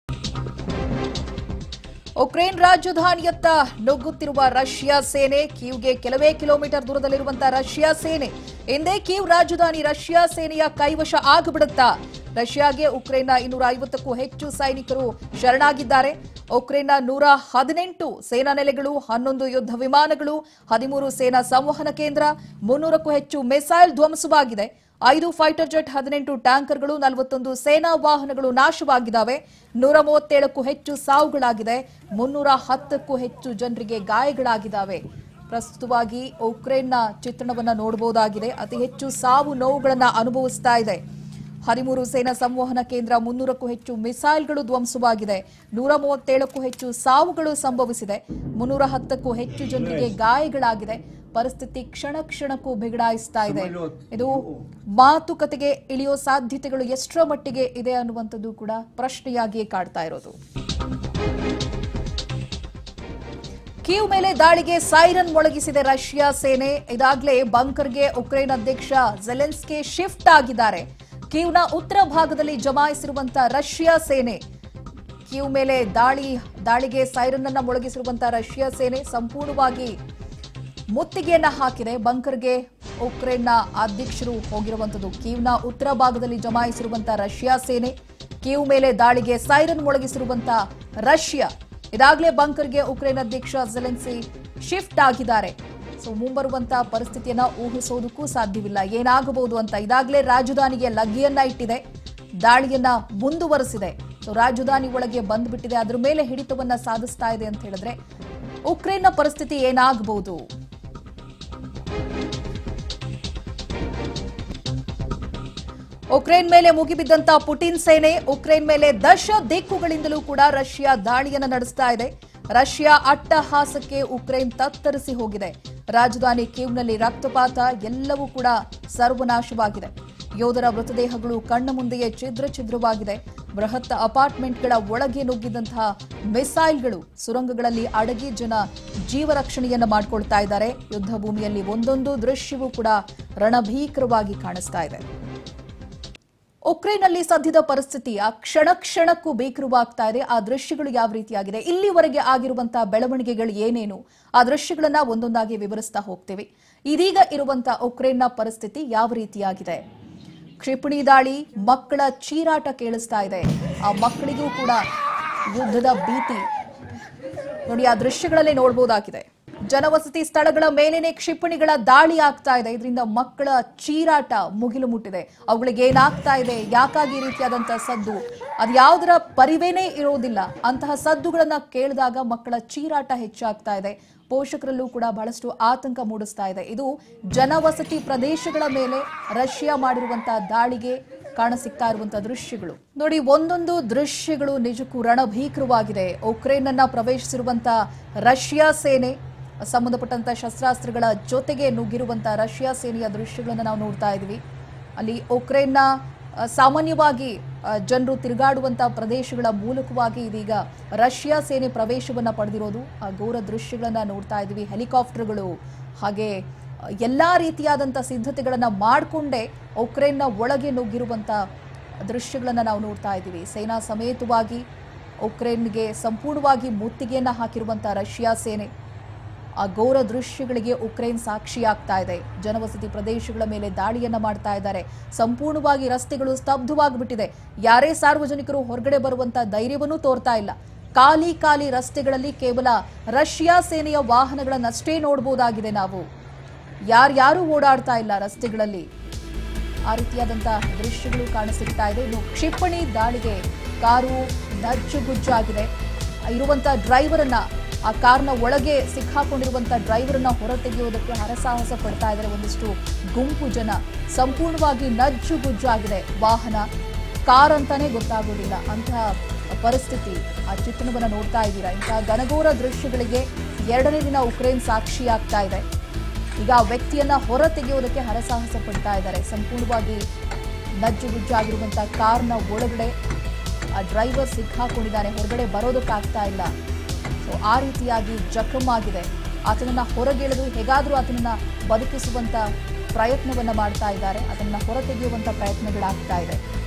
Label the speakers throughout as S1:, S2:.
S1: Ukraine ರಾಜಧಾನಿಯತ್ತ ನುಗ್ಗುತ್ತಿರುವ Russia ಸೇನೆ. ಕೀವ್ಗೆ ಕೆಲವೇ kilometre ದೂರದಲ್ಲಿರುವಂತಹ Russia ಸೇನೆ ಇಂದೇ ಕೀವ್ ರಾಜಧಾನಿ ರಷ್ಯಾ ಸೇನೆಯ ಕೈವಶ ಆಗಿಬಿಡುತ್ತಾ? ರಷ್ಯಾಗೆ ಉಕ್ರೇನ್ನ 250ಕ್ಕೂ ಹೆಚ್ಚು ಸೈನಿಕರು ಶರಣಾಗಿದ್ದಾರೆ. ಉಕ್ರೇನ್ನ 118 ಸೇನಾ ನೆಲೆಗಳು, 11 ಯುದ್ಧ ವಿಮಾನಗಳು, 13 ಸೇನಾ ಸಂವಹನ ಕೇಂದ್ರ, 300ಕ್ಕೂ ಹೆಚ್ಚು ಮಿಸೈಲ್ ಧ್ವಂಸವಾಗಿದೆ. 5 ಫೈಟರ್ ಜೆಟ್, 18 ಟ್ಯಾಂಕರ್ಗಳು, 41 ಸೇನಾ ವಾಹನಗಳು ನಾಶವಾಗಿದ್ದಾವೆ. 137ಕ್ಕೂ ಹೆಚ್ಚು ಸಾವುಗಳಾಗಿದೆ. 310ಕ್ಕೂ ಹೆಚ್ಚು ಜನರಿಗೆ ಗಾಯಗಳಾಗಿದ್ದಾವೆ. ಪ್ರಸ್ತುತವಾಗಿ ಉಕ್ರೇನ್ನ ಚಿತ್ರಣವನ್ನ ನೋಡಬಹುದಾಗಿದೆ. ಅತಿ ಹೆಚ್ಚು ಸಾವು ನೋವುಗಳನ್ನು ಅನುಭವಿಸ್ತಾ ಇದೆ. 13 ಸೇನಾ ಸಂವಹನ ಕೇಂದ್ರ, 300ಕ್ಕೂ ಹೆಚ್ಚು ಮಿಸೈಲ್ಗಳು ಧ್ವಂಸವಾಗಿದೆ. 137ಕ್ಕೂ ಹೆಚ್ಚು ಸಾವುಗಳು ಸಂಭವಿಸಿದೆ. 310ಕ್ಕೂ ಹೆಚ್ಚು ಜನರಿಗೆ ಗಾಯಗಳಾಗಿದೆ. ಪರಿಸ್ಥಿತಿ ಕ್ಷಣ ಕ್ಷಣಕ್ಕೂ ಬಿಗಡಾಯಿಸ್ತಾ ಇದೆ. ಇದು ಮಾತುಕತೆಗೆ ಇಳಿಯೋ ಸಾಧ್ಯತೆಗಳು ಎಷ್ಟರ ಮಟ್ಟಿಗೆ ಇದೆ ಅನ್ನುವಂಥದ್ದು ಕೂಡ ಪ್ರಶ್ನೆಯಾಗಿಯೇ ಕಾಡ್ತಾ ಇರೋದು. ಕೀವ್ ಮೇಲೆ ದಾಳಿಗೆ ಸೈರನ್ ಮೊಳಗಿಸಿದೆ ರಷ್ಯಾ ಸೇನೆ. ಇದಾಗಲೇ ಬಂಕರ್ಗೆ ಉಕ್ರೇನ್ ಅಧ್ಯಕ್ಷ ಝೆಲೆನ್ಸ್ಕಿ ಶಿಫ್ಟ್ ಆಗಿದ್ದಾರೆ. ಕೀವ್ನ ಉತ್ತರ ಭಾಗದಲ್ಲಿ ಜಮಾಯಿಸಿರುವಂತಹ ರಷ್ಯಾ ಸೇನೆ ಕೀವ್ ಮೇಲೆ ದಾಳಿಗೆ ಸೈರನ್ ಅನ್ನ ಮೊಳಗಿಸಿರುವಂತಹ ರಷ್ಯಾ ಸೇನೆ ಸಂಪೂರ್ಣವಾಗಿ ಮುತ್ತಿಗೆಯನ್ನ ಹಾಕಿದೆ. ಬಂಕರ್ಗೆ ಉಕ್ರೇನ್ನ ಅಧ್ಯಕ್ಷರು ಹೋಗಿರುವಂತದ್ದು. ಕೀವ್ನ ಉತ್ತರ ಭಾಗದಲ್ಲಿ ಜಮಾಯಿಸಿರುವಂತಹ ರಷ್ಯಾ ಸೇನೆ ಕೀವ್ ಮೇಲೆ ದಾಳಿಗೆ ಸೈರನ್ ಮೊಳಗಿಸಿರುವಂತಹ ರಷ್ಯಾ. ಇದಾಗಲೇ ಬಂಕರ್ಗೆ ಉಕ್ರೇನ್ ಅಧ್ಯಕ್ಷ ಝೆಲೆನ್ಸ್ಕಿ ಶಿಫ್ಟ್ ಆಗಿದ್ದಾರೆ. ಮುಂಬರುವಂತಹ ಪರಿಸ್ಥಿತಿಯನ್ನ ಊಹಿಸೋದಕ್ಕೂ ಸಾಧ್ಯವಿಲ್ಲ, ಏನಾಗಬಹುದು ಅಂತ. ಇದಾಗಲೇ ರಾಜಧಾನಿಗೆ ಲಗ್ಗೆಯನ್ನ ಇಟ್ಟಿದೆ, ದಾಳಿಯನ್ನ ಮುಂದುವರೆಸಿದೆ. ರಾಜಧಾನಿ ಒಳಗೆ ಬಂದ್ಬಿಟ್ಟಿದೆ, ಅದ್ರ ಮೇಲೆ ಹಿಡಿತವನ್ನ ಸಾಧಿಸ್ತಾ ಇದೆ ಅಂತ ಹೇಳಿದ್ರೆ ಉಕ್ರೇನ್ನ ಪರಿಸ್ಥಿತಿ ಏನಾಗಬಹುದು? ಉಕ್ರೇನ್ ಮೇಲೆ ಮುಗಿಬಿದ್ದಂತ ಪುಟಿನ್ ಸೇನೆ ಉಕ್ರೇನ್ ಮೇಲೆ ದಶ ದಿಕ್ಕುಗಳಿಂದಲೂ ಕೂಡ ರಷ್ಯಾ ದಾಳಿಯನ್ನ ನಡೆಸ್ತಾ ಇದೆ. ರಷ್ಯಾ ಅಟ್ಟಹಾಸಕ್ಕೆ ಉಕ್ರೇನ್ ತತ್ತರಿಸಿ ಹೋಗಿದೆ. ರಾಜಧಾನಿ ಕೀವ್ನಲ್ಲಿ ರಕ್ತಪಾತ, ಎಲ್ಲವೂ ಕೂಡ ಸರ್ವನಾಶವಾಗಿದೆ. ಯೋಧರ ಮೃತದೇಹಗಳು ಕಣ್ಣ ಮುಂದೆಯೇ ಛಿದ್ರವಾಗಿದೆ. ಬೃಹತ್ ಅಪಾರ್ಟ್ಮೆಂಟ್ಗಳ ಒಳಗೆ ನುಗ್ಗಿದಂತಹ ಮಿಸೈಲ್ಗಳು ಸುರಂಗಗಳಲ್ಲಿ ಅಡಗಿ ಜನ ಜೀವ ರಕ್ಷಣೆಯನ್ನ ಮಾಡಿಕೊಳ್ತಾ ಇದ್ದಾರೆ. ಯುದ್ಧ ಭೂಮಿಯಲ್ಲಿ ಒಂದೊಂದು ದೃಶ್ಯವೂ ಕೂಡ ರಣಭೀಕರವಾಗಿ ಕಾಣಿಸ್ತಾ ಇದೆ. ಉಕ್ರೇನ್ನಲ್ಲಿ ಸದ್ಯದ ಪರಿಸ್ಥಿತಿ ಕ್ಷಣ ಕ್ಷಣಕ್ಕೂ ಭೀಕರವಾಗ್ತಾ ಇದೆ. ಆ ದೃಶ್ಯಗಳು ಯಾವ ರೀತಿಯಾಗಿದೆ, ಇಲ್ಲಿವರೆಗೆ ಆಗಿರುವಂತಹ ಬೆಳವಣಿಗೆಗಳು ಏನೇನು, ಆ ದೃಶ್ಯಗಳನ್ನ ಒಂದೊಂದಾಗಿ ವಿವರಿಸ್ತಾ ಹೋಗ್ತೀವಿ. ಇದೀಗ ಇರುವಂತಹ ಉಕ್ರೇನ್ನ ಪರಿಸ್ಥಿತಿ ಯಾವ ರೀತಿಯಾಗಿದೆ? ಕ್ಷಿಪಣಿ ದಾಳಿ, ಮಕ್ಕಳ ಚೀರಾಟ ಕೇಳಿಸ್ತಾ ಇದೆ. ಆ ಮಕ್ಕಳಿಗೂ ಕೂಡ ಯುದ್ಧದ ಭೀತಿ ನೋಡಿ, ಆ ದೃಶ್ಯಗಳಲ್ಲೇ ನೋಡಬಹುದಾಗಿದೆ. ಜನವಸತಿ ಸ್ಥಳಗಳ ಮೇಲೇನೆ ಕ್ಷಿಪಣಿಗಳ ದಾಳಿ ಆಗ್ತಾ ಇದೆ. ಇದರಿಂದ ಮಕ್ಕಳ ಚೀರಾಟ ಮುಗಿಲು ಮುಟ್ಟಿದೆ. ಅವುಗಳಿಗೆ ಏನಾಗ್ತಾ ಇದೆ, ಯಾಕಾಗಿ ಈ ರೀತಿಯಾದಂತಹ ಸದ್ದು, ಅದು ಯಾವುದರ ಪರಿವೇನೇ ಇರೋದಿಲ್ಲ. ಅಂತಹ ಸದ್ದುಗಳನ್ನ ಕೇಳಿದಾಗ ಮಕ್ಕಳ ಚೀರಾಟ ಹೆಚ್ಚಾಗ್ತಾ ಇದೆ. ಪೋಷಕರಲ್ಲೂ ಕೂಡ ಬಹಳಷ್ಟು ಆತಂಕ ಮೂಡಿಸ್ತಾ ಇದೆ. ಇದು ಜನವಸತಿ ಪ್ರದೇಶಗಳ ಮೇಲೆ ರಷ್ಯಾ ಮಾಡಿರುವಂತಹ ದಾಳಿಗೆ ಕಾಣಸಿಗ್ತಾ ಇರುವಂತಹ ದೃಶ್ಯಗಳು ನೋಡಿ. ಒಂದೊಂದು ದೃಶ್ಯಗಳು ನಿಜಕ್ಕೂ ರಣಭೀಕರವಾಗಿದೆ. ಉಕ್ರೇನ್ ಅನ್ನ ಪ್ರವೇಶಿಸಿರುವಂತಹ ರಷ್ಯಾ ಸೇನೆ, ಸಂಬಂಧಪಟ್ಟಂತ ಶಸ್ತ್ರಾಸ್ತ್ರಗಳ ಜೊತೆಗೆ ನುಗ್ಗಿರುವಂತಹ ರಷ್ಯಾ ಸೇನೆಯ ದೃಶ್ಯಗಳನ್ನು ನಾವು ನೋಡ್ತಾ ಇದ್ದೀವಿ. ಅಲ್ಲಿ ಉಕ್ರೇನ್ನ ಸಾಮಾನ್ಯವಾಗಿ ಜನರು ತಿರುಗಾಡುವಂತಹ ಪ್ರದೇಶಗಳ ಮೂಲಕವಾಗಿ ಇದೀಗ ರಷ್ಯಾ ಸೇನೆ ಪ್ರವೇಶವನ್ನ ಪಡೆದಿರೋದು. ಆ ಘೋರ ದೃಶ್ಯಗಳನ್ನ ನೋಡ್ತಾ ಇದ್ದೀವಿ. ಹೆಲಿಕಾಪ್ಟರ್ಗಳು ಹಾಗೆ ಎಲ್ಲಾ ರೀತಿಯಾದಂತಹ ಸಿದ್ಧತೆಗಳನ್ನ ಮಾಡಿಕೊಂಡೇ ಉಕ್ರೇನ್ನ ಒಳಗೆ ನುಗ್ಗಿರುವಂತಹ ದೃಶ್ಯಗಳನ್ನ ನಾವು ನೋಡ್ತಾ ಇದ್ದೀವಿ. ಸೇನಾ ಸಮೇತವಾಗಿ ಉಕ್ರೇನ್ಗೆ ಸಂಪೂರ್ಣವಾಗಿ ಮುತ್ತಿಗೆಯನ್ನ ಹಾಕಿರುವಂತಹ ರಷ್ಯಾ ಸೇನೆ. ಆ ಘೋರ ದೃಶ್ಯಗಳಿಗೆ ಉಕ್ರೇನ್ ಸಾಕ್ಷಿಯಾಗ್ತಾ ಇದೆ. ಜನವಸತಿ ಪ್ರದೇಶಗಳ ಮೇಲೆ ದಾಳಿಯನ್ನ ಮಾಡ್ತಾ ಇದ್ದಾರೆ. ಸಂಪೂರ್ಣವಾಗಿ ರಸ್ತೆಗಳು ಸ್ತಬ್ಧವಾಗಿಬಿಟ್ಟಿದೆ. ಯಾರೇ ಸಾರ್ವಜನಿಕರು ಹೊರಗಡೆ ಬರುವಂತ ಧೈರ್ಯವನ್ನೂ ತೋರ್ತಾ ಇಲ್ಲ. ಖಾಲಿ ರಸ್ತೆಗಳಲ್ಲಿ ಕೇವಲ ರಷ್ಯಾ ಸೇನೆಯ ವಾಹನಗಳನ್ನಷ್ಟೇ ನೋಡಬಹುದಾಗಿದೆ. ನಾವು ಯಾರು ಓಡಾಡ್ತಾ ಇಲ್ಲ ರಸ್ತೆಗಳಲ್ಲಿ. ಆ ರೀತಿಯಾದಂತಹ ದೃಶ್ಯಗಳು ಕಾಣಸಿಗ್ತಾ ಇದೆ. ಇನ್ನು ಕ್ಷಿಪಣಿ ದಾಳಿಗೆ ಕಾರು ನಜ್ಜುಗುಜ್ಜಾಗಿದೆ. ಇರುವಂತಹ ಡ್ರೈವರನ್ನ, ಆ ಕಾರ್ನ ಒಳಗೆ ಸಿಕ್ಕಾಕೊಂಡಿರುವಂತಹ ಡ್ರೈವರನ್ನ ಹೊರತೆಗೆಯುವುದಕ್ಕೆ ಹರಸಾಹಸ ಪಡ್ತಾ ಇದ್ದಾರೆ ಒಂದಿಷ್ಟು ಗುಂಪು ಜನ. ಸಂಪೂರ್ಣವಾಗಿ ನಜ್ಜುಗುಜ್ಜಾಗಿದೆ ವಾಹನ, ಕಾರ್ ಅಂತಾನೆ ಗೊತ್ತಾಗೋದಿಲ್ಲ ಅಂತಹ ಪರಿಸ್ಥಿತಿ. ಆ ಚಿತ್ರಣವನ್ನ ನೋಡ್ತಾ ಇದ್ದೀರಾ. ಇಂತಹ ಘನಘೋರ ದೃಶ್ಯಗಳಿಗೆ ಎರಡನೇ ದಿನ ಉಕ್ರೇನ್ ಸಾಕ್ಷಿಯಾಗ್ತಾ ಇದೆ. ಈಗ ಆ ವ್ಯಕ್ತಿಯನ್ನ ಹೊರ ತೆಗೆಯೋದಕ್ಕೆ ಹರಸಾಹಸ ಪಡ್ತಾ ಇದ್ದಾರೆ. ಸಂಪೂರ್ಣವಾಗಿ ನಜ್ಜುಗುಜ್ಜಾಗಿರುವಂತಹ ಕಾರ್ನ ಒಳಗಡೆ ಆ ಡ್ರೈವರ್ ಸಿಕ್ಕಾಕೊಂಡಿದ್ದಾನೆ, ಹೊರಗಡೆ ಬರೋದಕ್ಕಾಗ್ತಾ ಇಲ್ಲ. ಆ ರೀತಿಯಾಗಿ ಜಖಮಾಗಿದೆ. ಆತನನ್ನ ಹೊರಗೆಳೆದು ಹೇಗಾದರೂ ಆತನನ್ನ ಬದುಕಿಸುವಂತ ಪ್ರಯತ್ನವನ್ನ ಮಾಡ್ತಾ ಇದ್ದಾರೆ. ಅದನ್ನ ಹೊರತೆಗೆಯುವಂತ ಪ್ರಯತ್ನಗಳಾಗ್ತಾ ಇದೆ.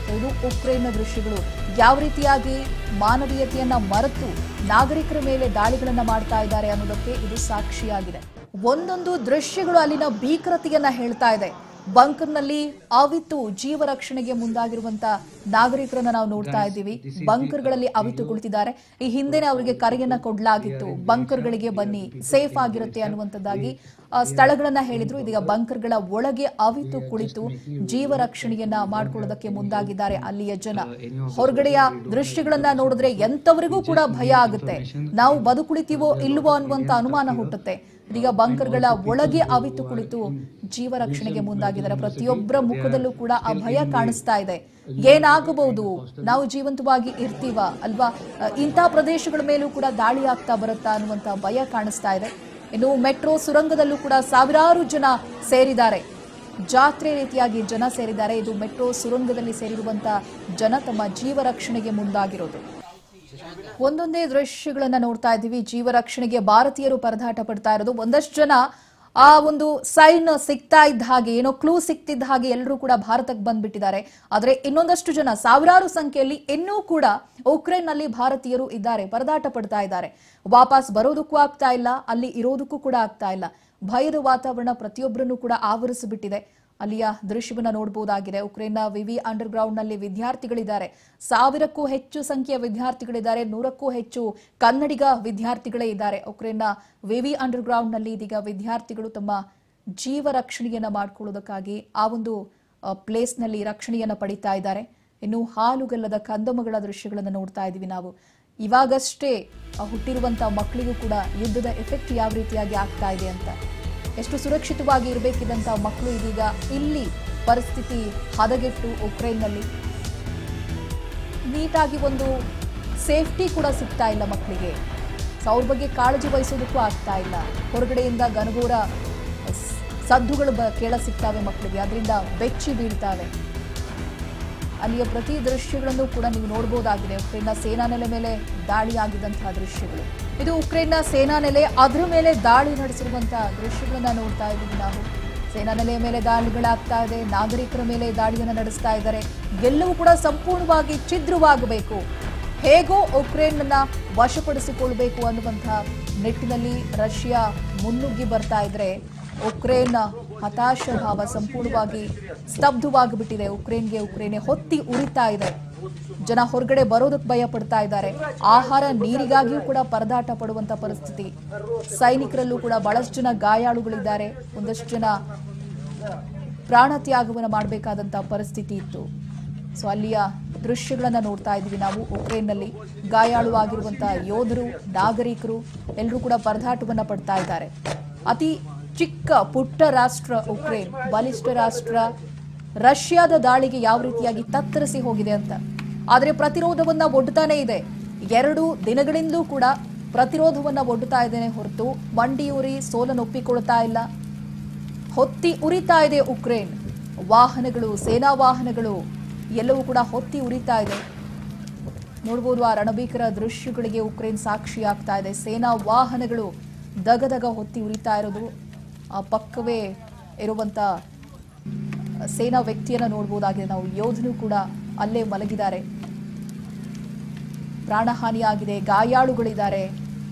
S1: ಇದು ಉಕ್ರೇನ್ನ ದೃಶ್ಯಗಳು ಯಾವ ರೀತಿಯಾಗಿ ಮಾನವೀಯತೆಯನ್ನ ಮರೆತು ನಾಗರಿಕರ ಮೇಲೆ ದಾಳಿಗಳನ್ನ ಮಾಡ್ತಾ ಇದ್ದಾರೆ ಅನ್ನೋದಕ್ಕೆ ಇದು ಸಾಕ್ಷಿಯಾಗಿದೆ. ಒಂದೊಂದು ದೃಶ್ಯಗಳು ಅಲ್ಲಿನ ಭೀಕರತೆಯನ್ನ ಹೇಳ್ತಾ ಇದೆ. ಬಂಕರ್ನಲ್ಲಿ ಅವಿತು ಜೀವ ರಕ್ಷಣೆಗೆ ಮುಂದಾಗಿರುವಂತ ನಾಗರಿಕರನ್ನ ನಾವು ನೋಡ್ತಾ ಇದ್ದೀವಿ. ಬಂಕರ್ಗಳಲ್ಲಿ ಅವಿತು ಕುಳಿತಿದ್ದಾರೆ. ಈ ಹಿಂದೆನೆ ಅವರಿಗೆ ಕರೆಯನ್ನ ಕೊಡಲಾಗಿತ್ತು, ಬಂಕರ್ಗಳಿಗೆ ಬನ್ನಿ, ಸೇಫ್ ಆಗಿರುತ್ತೆ ಅನ್ನುವಂಥದ್ದಾಗಿ ಸ್ಥಳಗಳನ್ನ ಹೇಳಿದ್ರು. ಇದೀಗ ಬಂಕರ್ಗಳ ಒಳಗೆ ಅವಿತು ಕುಳಿತು ಜೀವ ರಕ್ಷಣೆಯನ್ನ ಮಾಡ್ಕೊಳ್ಳೋದಕ್ಕೆ ಮುಂದಾಗಿದ್ದಾರೆ ಅಲ್ಲಿಯ ಜನ. ಹೊರಗಡೆಯ ದೃಶ್ಯಗಳನ್ನ ನೋಡಿದ್ರೆ ಎಂತವರಿಗೂ ಕೂಡ ಭಯ ಆಗುತ್ತೆ. ನಾವು ಬದುಕುಳಿತೀವೋ ಇಲ್ವೋ ಅನ್ನುವಂತ ಅನುಮಾನ ಹುಟ್ಟುತ್ತೆ. ಇದೀಗ ಬಂಕರ್ಗಳ ಒಳಗೆ ಅವಿತು ಕುಳಿತು ಜೀವ ರಕ್ಷಣೆಗೆ ಮುಂದಾಗಿದ್ದಾರೆ. ಪ್ರತಿಯೊಬ್ಬರ ಮುಖದಲ್ಲೂ ಕೂಡ ಆ ಭಯ ಕಾಣಿಸ್ತಾ ಇದೆ. ಏನಾಗಬಹುದು, ನಾವು ಜೀವಂತವಾಗಿ ಇರ್ತೀವ ಅಲ್ವಾ, ಇಂಥ ಪ್ರದೇಶಗಳ ಮೇಲೂ ಕೂಡ ದಾಳಿ ಆಗ್ತಾ ಬರುತ್ತಾ ಅನ್ನುವಂತ ಭಯ ಕಾಣಿಸ್ತಾ ಇದೆ. ಇನ್ನು ಮೆಟ್ರೋ ಸುರಂಗದಲ್ಲೂ ಕೂಡ ಸಾವಿರಾರು ಜನ ಸೇರಿದ್ದಾರೆ. ಜಾತ್ರೆ ರೀತಿಯಾಗಿ ಜನ ಸೇರಿದ್ದಾರೆ. ಇದು ಮೆಟ್ರೋ ಸುರಂಗದಲ್ಲಿ ಸೇರಿರುವಂತ ಜನ ತಮ್ಮ ಜೀವ ರಕ್ಷಣೆಗೆ ಮುಂದಾಗಿರೋದು. ಒಂದೊಂದೇ ದೃಶ್ಯಗಳನ್ನ ನೋಡ್ತಾ ಇದ್ದೀವಿ. ಜೀವ ರಕ್ಷಣೆಗೆ ಭಾರತೀಯರು ಪರದಾಟ ಪಡ್ತಾ ಇರೋದು. ಒಂದಷ್ಟು ಜನ ಆ ಒಂದು ಸೈನ್ ಸಿಗ್ತಾ ಇದ್ದ ಹಾಗೆ, ಏನೋ ಕ್ಲೂ ಸಿಗ್ತಿದ್ದ ಹಾಗೆ ಎಲ್ಲರೂ ಕೂಡ ಭಾರತಕ್ಕೆ ಬಂದ್ಬಿಟ್ಟಿದ್ದಾರೆ. ಆದ್ರೆ ಇನ್ನೊಂದಷ್ಟು ಜನ, ಸಾವಿರಾರು ಸಂಖ್ಯೆಯಲ್ಲಿ ಇನ್ನೂ ಕೂಡ ಉಕ್ರೇನ್ ನಲ್ಲಿ ಭಾರತೀಯರು ಇದ್ದಾರೆ, ಪರದಾಟ ಪಡ್ತಾ ಇದ್ದಾರೆ. ವಾಪಸ್ ಬರೋದಕ್ಕೂ ಆಗ್ತಾ ಇಲ್ಲ, ಅಲ್ಲಿ ಇರೋದಕ್ಕೂ ಕೂಡ ಆಗ್ತಾ ಇಲ್ಲ. ಭಯದ ವಾತಾವರಣ ಪ್ರತಿಯೊಬ್ಬರನ್ನು ಕೂಡ ಆವರಿಸಿಬಿಟ್ಟಿದೆ. ಅಲ್ಲಿಯ ದೃಶ್ಯವನ್ನ ನೋಡಬಹುದಾಗಿದೆ. ಉಕ್ರೇನ್ನ ವಿವಿ ಅಂಡರ್ ಗ್ರೌಂಡ್ ನಲ್ಲಿ ವಿದ್ಯಾರ್ಥಿಗಳಿದ್ದಾರೆ. 1000ಕ್ಕೂ ಹೆಚ್ಚು ಸಂಖ್ಯೆಯ ವಿದ್ಯಾರ್ಥಿಗಳಿದ್ದಾರೆ. 100ಕ್ಕೂ ಹೆಚ್ಚು ಕನ್ನಡಿಗ ವಿದ್ಯಾರ್ಥಿಗಳೇ ಇದ್ದಾರೆ. ಉಕ್ರೇನ್ನ ವಿವಿ ಅಂಡರ್ ಗ್ರೌಂಡ್ ನಲ್ಲಿ ಇದೀಗ ವಿದ್ಯಾರ್ಥಿಗಳು ತಮ್ಮ ಜೀವ ರಕ್ಷಣೆಯನ್ನ ಮಾಡ್ಕೊಳ್ಳೋದಕ್ಕಾಗಿ ಆ ಒಂದು ಪ್ಲೇಸ್ ನಲ್ಲಿ ರಕ್ಷಣೆಯನ್ನ ಪಡಿತಾ ಇದ್ದಾರೆ. ಇನ್ನು ಹಾಲುಗಲ್ಲದ ಕಂದಮ್ಮಗಳ ದೃಶ್ಯಗಳನ್ನು ನೋಡ್ತಾ ಇದೀವಿ ನಾವು. ಇವಾಗಷ್ಟೇ ಹುಟ್ಟಿರುವಂತಹ ಮಕ್ಕಳಿಗೂ ಕೂಡ ಯುದ್ಧದ ಎಫೆಕ್ಟ್ ಯಾವ ರೀತಿಯಾಗಿ ಆಗ್ತಾ ಇದೆ ಅಂತ, ಎಷ್ಟು ಸುರಕ್ಷಿತವಾಗಿ ಇರಬೇಕಿದ್ದಂತ ಮಕ್ಕಳು ಇದೀಗ ಇಲ್ಲಿ ಪರಿಸ್ಥಿತಿ ಹದಗೆಟ್ಟು ಉಕ್ರೇನ್ನಲ್ಲಿ ನೀಟಾಗಿ ಒಂದು ಸೇಫ್ಟಿ ಕೂಡ ಸಿಗ್ತಾ ಇಲ್ಲ ಮಕ್ಕಳಿಗೆ. ಅವ್ರ ಬಗ್ಗೆ ಕಾಳಜಿ ವಹಿಸೋದಕ್ಕೂ ಆಗ್ತಾ ಇಲ್ಲ. ಹೊರಗಡೆಯಿಂದ ಗನಗೋರ ಸದ್ದುಗಳು ಕೇಳ ಸಿಗ್ತಾವೆ ಮಕ್ಕಳಿಗೆ, ಅದರಿಂದ ಬೆಚ್ಚಿ ಬೀಳ್ತಾವೆ. ಅಲ್ಲಿಯ ಪ್ರತಿ ದೃಶ್ಯಗಳನ್ನು ಕೂಡ ನೀವು ನೋಡಬಹುದಾಗಿದೆ. ಉಕ್ರೇನ್ನ ಸೇನಾ ನೆಲೆ ಮೇಲೆ ದಾಳಿ ಆಗಿದ್ದಂತಹ ದೃಶ್ಯಗಳು. ಇದು ಉಕ್ರೇನ್ನ ಸೇನಾ ನೆಲೆ, ಅದರ ಮೇಲೆ ದಾಳಿ ನಡೆಸಿರುವಂತಹ ದೃಶ್ಯಗಳನ್ನ ನೋಡ್ತಾ ಇದ್ದೀವಿ ನಾವು. ಸೇನಾ ನೆಲೆಯ ಮೇಲೆ ದಾಳಿಗಳಾಗ್ತಾ ಇದೆ, ನಾಗರಿಕರ ಮೇಲೆ ದಾಳಿಯನ್ನು ನಡೆಸ್ತಾ ಇದ್ದಾರೆ. ಎಲ್ಲವೂ ಕೂಡ ಸಂಪೂರ್ಣವಾಗಿ ಛಿದ್ರವಾಗಬೇಕು, ಹೇಗೋ ಉಕ್ರೇನ್ನ ವಶಪಡಿಸಿಕೊಳ್ಬೇಕು ಅನ್ನುವಂತಹ ನಿಟ್ಟಿನಲ್ಲಿ ರಷ್ಯಾ ಮುನ್ನುಗ್ಗಿ ಬರ್ತಾ ಇದ್ರೆ ಉಕ್ರೇನ್ನ ಹತಾಶ ಭಾವ ಸಂಪೂರ್ಣವಾಗಿ ಸ್ತಬ್ಧವಾಗಿಬಿಟ್ಟಿದೆ. ಉಕ್ರೇನೆ ಹೊತ್ತಿ ಉರಿತಾ ಇದೆ. ಜನ ಹೊರಗಡೆ ಬರೋದಕ್ಕೆ ಭಯ ಪಡ್ತಾ ಇದ್ದಾರೆ. ಆಹಾರ ನೀರಿಗಾಗಿಯೂ ಕೂಡ ಪರದಾಟ ಪಡುವಂತ ಪರಿಸ್ಥಿತಿ. ಸೈನಿಕರಲ್ಲೂ ಕೂಡ ಬಹಳಷ್ಟು ಜನ ಗಾಯಾಳುಗಳಿದ್ದಾರೆ. ಒಂದಷ್ಟು ಜನ ಪ್ರಾಣ ತ್ಯಾಗವನ್ನು ಮಾಡಬೇಕಾದಂತ ಪರಿಸ್ಥಿತಿ ಇತ್ತು. ಸೊ ಅಲ್ಲಿಯ ದೃಶ್ಯಗಳನ್ನ ನೋಡ್ತಾ ಇದ್ದೀವಿ ನಾವು. ಉಕ್ರೇನ್ನಲ್ಲಿ ಗಾಯಾಳು ಆಗಿರುವಂತಹ ಯೋಧರು, ನಾಗರಿಕರು ಎಲ್ಲರೂ ಕೂಡ ಪರದಾಟವನ್ನ ಪಡ್ತಾ ಇದ್ದಾರೆ. ಅತಿ ಚಿಕ್ಕ ಪುಟ್ಟ ರಾಷ್ಟ್ರ ಉಕ್ರೇನ್, ಬಲಿಷ್ಠ ರಾಷ್ಟ್ರ ರಷ್ಯಾದ ದಾಳಿಗೆ ಯಾವ ರೀತಿಯಾಗಿ ತತ್ತರಿಸಿ ಹೋಗಿದೆ ಅಂತ. ಆದರೆ ಪ್ರತಿರೋಧವನ್ನ ಒಡ್ತಾನೆ ಇದೆ. 2 ದಿನಗಳಿಂದಲೂ ಕೂಡ ಪ್ರತಿರೋಧವನ್ನ ಒಡ್ತಾ ಇದ್ದೇನೆ ಹೊರತು ಮಂಡಿಯೂರಿ ಸೋಲನ್ನು ಒಪ್ಪಿಕೊಳ್ತಾ ಇಲ್ಲ. ಹೊತ್ತಿ ಉರಿತಾ ಇದೆ ಉಕ್ರೇನ್. ವಾಹನಗಳು, ಸೇನಾ ವಾಹನಗಳು ಎಲ್ಲವೂ ಕೂಡ ಹೊತ್ತಿ ಉರಿತಾ ಇದೆ. ನೋಡಬಹುದು ಆ ರಣಭೀಕರ ದೃಶ್ಯಗಳಿಗೆ ಉಕ್ರೇನ್ ಸಾಕ್ಷಿ ಆಗ್ತಾ ಇದೆ. ಸೇನಾ ವಾಹನಗಳು ದಗದಗ ಹೊತ್ತಿ ಉರಿತಾ ಇರೋದು. ಆ ಪಕ್ಕವೇ ಇರುವಂತ ಸೇನಾ ವ್ಯಕ್ತಿಯನ್ನ ನೋಡಬಹುದಾಗಿದೆ ನಾವು. ಯೋಧನು ಕೂಡ ಅಲ್ಲೇ ಮಲಗಿದ್ದಾರೆ. ಪ್ರಾಣಹಾನಿಯಾಗಿದೆ, ಗಾಯಾಳುಗಳಿದ್ದಾರೆ.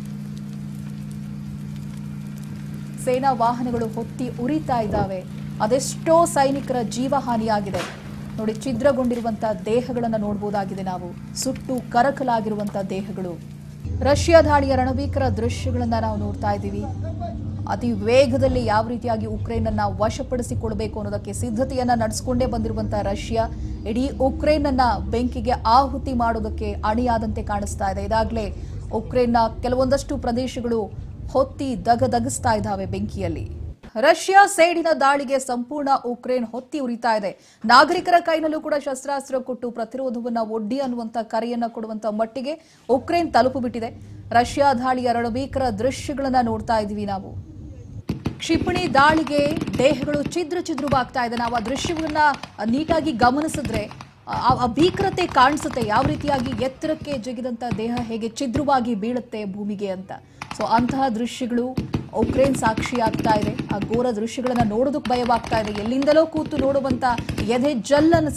S1: ಸೇನಾ ವಾಹನಗಳು ಹೊತ್ತಿ ಉರಿತಾ ಇದ್ದಾವೆ. ಅದೆಷ್ಟೋ ಸೈನಿಕರ ಜೀವ ಹಾನಿಯಾಗಿದೆ ನೋಡಿ. ಛಿದ್ರಗೊಂಡಿರುವಂತಹ ದೇಹಗಳನ್ನು ನೋಡಬಹುದಾಗಿದೆ ನಾವು. ಸುಟ್ಟು ಕರಕಲಾಗಿರುವಂತಹ ದೇಹಗಳು. ರಷ್ಯಾ ದಾಳಿಯ ರಣಭೀಕರ ದೃಶ್ಯಗಳನ್ನ ನಾವು ನೋಡ್ತಾ ಇದ್ದೀವಿ. ಅತಿ ವೇಗದಲ್ಲಿ ಯಾವ ರೀತಿಯಾಗಿ ಉಕ್ರೇನ್ ಅನ್ನ ವಶಪಡಿಸಿಕೊಳ್ಬೇಕು ಅನ್ನೋದಕ್ಕೆ ಸಿದ್ಧತೆಯನ್ನ ನಡೆಸಿಕೊಂಡೇ ಬಂದಿರುವಂತಹ ರಷ್ಯಾ ಇಡೀ ಉಕ್ರೇನ್ ಅನ್ನ ಬೆಂಕಿಗೆ ಆಹುತಿ ಮಾಡೋದಕ್ಕೆ ಅಣಿಯಾದಂತೆ ಕಾಣಿಸ್ತಾ ಇದೆ. ಇದಾಗಲೇ ಉಕ್ರೇನ್ನ ಕೆಲವೊಂದಷ್ಟು ಪ್ರದೇಶಗಳು ಹೊತ್ತಿ ದಗದಗಿಸ್ತಾ ಇದ್ದಾವೆ ಬೆಂಕಿಯಲ್ಲಿ. ರಷ್ಯಾ ಸೇಡಿನ ದಾಳಿಗೆ ಸಂಪೂರ್ಣ ಉಕ್ರೇನ್ ಹೊತ್ತಿ ಉರಿತಾ ಇದೆ. ನಾಗರಿಕರ ಕೈನಲ್ಲೂ ಕೂಡ ಶಸ್ತ್ರಾಸ್ತ್ರ ಕೊಟ್ಟು ಪ್ರತಿರೋಧವನ್ನ ಒಡ್ಡಿ ಅನ್ನುವಂತ ಕರೆಯನ್ನ ಕೊಡುವಂತ ಮಟ್ಟಿಗೆ ಉಕ್ರೇನ್ ತಲುಪಿಬಿಟ್ಟಿದೆ. ರಷ್ಯಾ ದಾಳಿಯ ರಣಭೀಕರ ದೃಶ್ಯಗಳನ್ನ ನೋಡ್ತಾ ಇದೀವಿ ನಾವು. ಕ್ಷಿಪಣಿ ದಾಳಿಗೆ ದೇಹಗಳು ಛಿದ್ರವಾಗ್ತಾ ಇದೆ. ನಾವು ಆ ದೃಶ್ಯವನ್ನ ನೀಟಾಗಿ ಗಮನಿಸಿದ್ರೆ ಆ ಭೀಕರತೆ ಕಾಣಿಸುತ್ತೆ. ಯಾವ ರೀತಿಯಾಗಿ ಎತ್ತರಕ್ಕೆ ಜಗಿದಂತ ದೇಹ ಹೇಗೆ ಛಿದ್ರವಾಗಿ ಬೀಳುತ್ತೆ ಭೂಮಿಗೆ ಅಂತ. ಸೊ ಅಂತಹ ದೃಶ್ಯಗಳು ಉಕ್ರೇನ್ ಸಾಕ್ಷಿಯಾಗ್ತಾ ಇದೆ. ಆ ಘೋರ ದೃಶ್ಯಗಳನ್ನ ನೋಡೋದಕ್ಕೆ ಭಯವಾಗ್ತಾ ಇದೆ. ಎಲ್ಲಿಂದಲೋ ಕೂತು ನೋಡುವಂತ ಎದೆ ಜಲ್ ಅನಿಸುತ್ತೆ.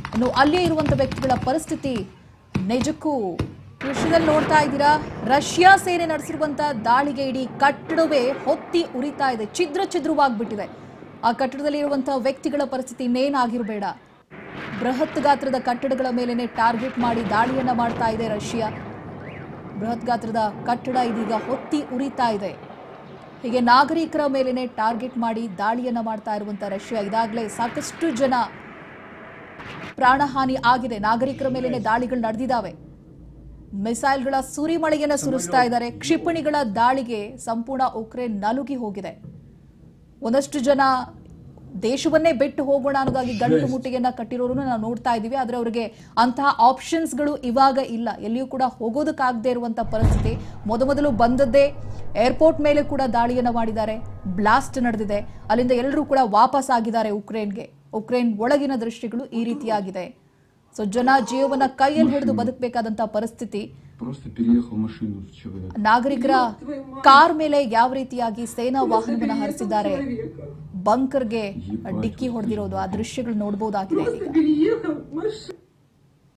S1: ಇನ್ನು ಅಲ್ಲೇ ಇರುವಂತ ವ್ಯಕ್ತಿಗಳ ಪರಿಸ್ಥಿತಿ ನಿಜಕ್ಕೂ ದೃಶ್ಯದಲ್ಲಿ ನೋಡ್ತಾ ಇದ್ದೀರಾ. ರಷ್ಯಾ ಸೇನೆ ನಡೆಸಿರುವಂತಹ ದಾಳಿಗೆ ಇಡೀ ಕಟ್ಟಡವೇ ಹೊತ್ತಿ ಉರಿತಾ ಇದೆ, ಛಿದ್ರವಾಗ್ಬಿಟ್ಟಿದೆ. ಆ ಕಟ್ಟಡದಲ್ಲಿ ಇರುವಂತಹ ವ್ಯಕ್ತಿಗಳ ಪರಿಸ್ಥಿತಿ ಇನ್ನೇನಾಗಿರಬೇಡ. ಬೃಹತ್ ಗಾತ್ರದ ಕಟ್ಟಡಗಳ ಮೇಲೆನೆ ಟಾರ್ಗೆಟ್ ಮಾಡಿ ದಾಳಿಯನ್ನ ಮಾಡ್ತಾ ಇದೆ ರಷ್ಯಾ. ಬೃಹತ್ ಗಾತ್ರದ ಕಟ್ಟಡ ಇದೀಗ ಹೊತ್ತಿ ಉರಿತಾ ಇದೆ. ಹೀಗೆ ನಾಗರಿಕರ ಮೇಲೆನೆ ಟಾರ್ಗೆಟ್ ಮಾಡಿ ದಾಳಿಯನ್ನ ಮಾಡ್ತಾ ಇರುವಂತಹ ರಷ್ಯಾ. ಇದಾಗಲೇ ಸಾಕಷ್ಟು ಜನ ಪ್ರಾಣಹಾನಿ ಆಗಿದೆ. ನಾಗರಿಕರ ಮೇಲೆನೆ ದಾಳಿಗಳು ನಡೆದಿದ್ದಾವೆ. ಮಿಸೈಲ್ಗಳ ಸುರಿಮಳೆಯನ್ನ ಸುರಿಸ್ತಾ ಇದ್ದಾರೆ. ಕ್ಷಿಪಣಿಗಳ ದಾಳಿಗೆ ಸಂಪೂರ್ಣ ಉಕ್ರೇನ್ ನಲುಗಿ ಹೋಗಿದೆ. ಒಂದಷ್ಟು ಜನ ದೇಶವನ್ನೇ ಬಿಟ್ಟು ಹೋಗೋಣ ಅನ್ನೋದಾಗಿ ಗಂಟು ಮುಟ್ಟಿಗೆಯನ್ನ ಕಟ್ಟಿರೋರನ್ನು ನಾವು ನೋಡ್ತಾ ಇದ್ದೀವಿ. ಆದ್ರೆ ಅವರಿಗೆ ಅಂತಹ ಆಪ್ಷನ್ಸ್ಗಳು ಇವಾಗ ಇಲ್ಲ. ಎಲ್ಲಿಯೂ ಕೂಡ ಹೋಗೋದಕ್ಕಾಗದೇ ಇರುವಂತಹ ಪರಿಸ್ಥಿತಿ. ಮೊದಲು ಬಂದದ್ದೇ ಏರ್ಪೋರ್ಟ್ ಮೇಲೆ ಕೂಡ ದಾಳಿಯನ್ನ ಮಾಡಿದ್ದಾರೆ. ಬ್ಲಾಸ್ಟ್ ನಡೆದಿದೆ. ಅಲ್ಲಿಂದ ಎಲ್ಲರೂ ಕೂಡ ವಾಪಸ್ ಆಗಿದ್ದಾರೆ ಉಕ್ರೇನ್ಗೆ. ಉಕ್ರೇನ್ ಒಳಗಿನ ದೃಶ್ಯಗಳು ಈ ರೀತಿಯಾಗಿದೆ. ಸೊ ಜನ ಜೀವನ ಕೈಯಲ್ಲಿ ಹಿಡಿದು ಬದುಕಬೇಕಾದಂತಹ ಪರಿಸ್ಥಿತಿ. ನಾಗರಿಕರ ಕಾರ್ ಮೇಲೆ ಯಾವ ರೀತಿಯಾಗಿ ಸೇನಾ ವಾಹನವನ್ನು ಹರಿಸಿದ್ದಾರೆ, ಬಂಕರ್ಗೆ ಡಿಕ್ಕಿ ಹೊಡೆದಿರೋದು ಆ ದೃಶ್ಯಗಳು ನೋಡಬಹುದಾಗಿದೆ.